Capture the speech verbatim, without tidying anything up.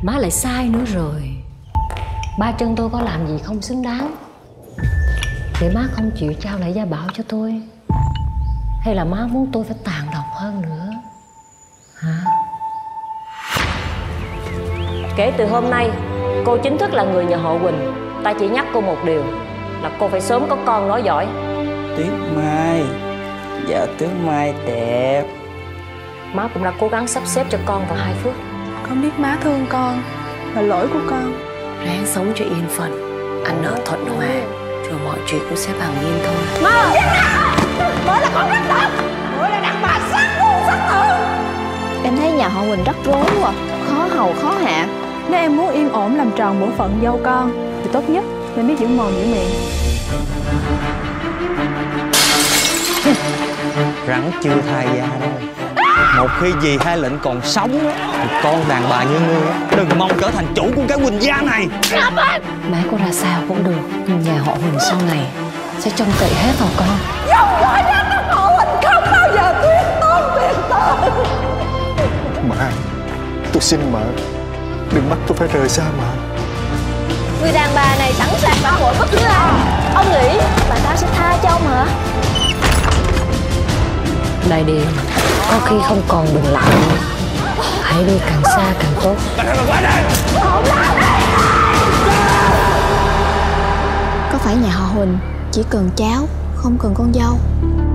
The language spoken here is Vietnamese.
má lại sai nữa rồi. Ba chân tôi có làm gì không xứng đáng để má không chịu trao lại gia bảo cho tôi? Hay là má muốn tôi phải tàn độc hơn nữa hả? Kể từ hôm nay, cô chính thức là người nhà họ Quỳnh. Ta chỉ nhắc cô một điều là cô phải sớm có con nói giỏi. Tuyết Mai, vợ Tuyết Mai đẹp. Má cũng đã cố gắng sắp xếp cho con và hai Phước. Con biết má thương con, là lỗi của con. Ráng sống cho yên phận, ăn ở thuận hòa, rồi mọi chuyện cũng sẽ bằng yên thôi. Má! Mới là con rắn độc, mới là đàn bà sát ngu sát tử. Em thấy nhà họ Quỳnh rắc rối quá, khó hầu khó hạ. Nếu em muốn yên ổn làm tròn bổn phận dâu con thì tốt nhất nên biết giữ mồm giữ miệng. Rắn chưa thai da đâu. Một khi dì hai lệnh còn sống á, thì con đàn bà như ngươi á, đừng mong trở thành chủ của cái Quỳnh gia này. Má có ra sao cũng được, nhưng nhà họ Huỳnh sau này sẽ trông cậy hết vào con. Dòng dõi ra trong họ Huỳnh không bao giờ tuyệt tôn tuyệt tử. Mẹ, tôi xin mẹ, đừng bắt tôi phải rời xa mẹ. Người đàn bà này sẵn sàng phản bội bất cứ ai. Ông nghĩ bà ta sẽ tha cho ông hả? Đại Điền, có khi không còn dừng lại nữa. Hãy đi càng xa càng tốt. Có phải nhà họ Huỳnh chỉ cần cháu, không cần con dâu?